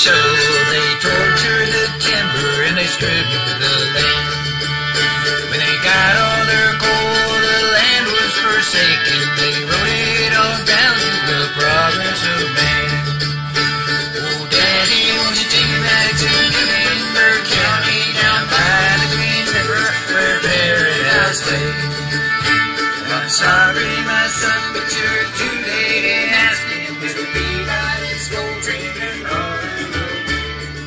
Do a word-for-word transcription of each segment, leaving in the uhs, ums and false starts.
shovel, they tortured the timber and they stripped the land. When they got all their coal, the land was forsaken. They wrote it all down to the progress of man. Oh, Daddy, won't you take me back to Emmitsburg County, down by the Green River where paradise lay? I'm sorry, my son, but you're too late in asking me to be by this gold train and rolling away.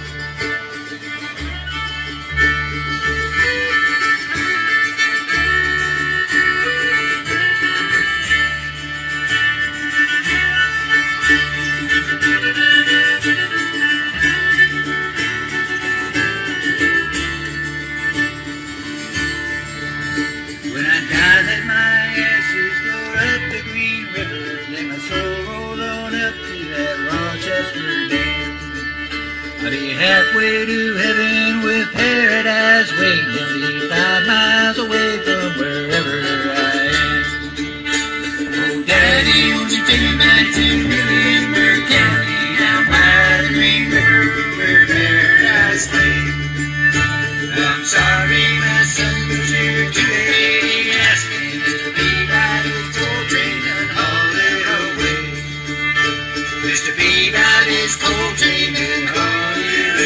When I die, let my ashes float up the Green River. Let my soul roll on up to that Rochester Dam. I'll be halfway to heaven with paradise waiting. I'll be five miles away from wherever I am. Oh, Daddy, won't you take me back to Emmitsburg County, down by the Green River where paradise lay? I'm sorry, my son, but you're too late asking to be by this coal train and haul it away. Just to be by this coal train and haul it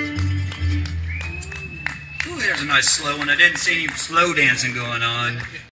away. Ooh, there's a nice slow one. I didn't see any slow dancing going on.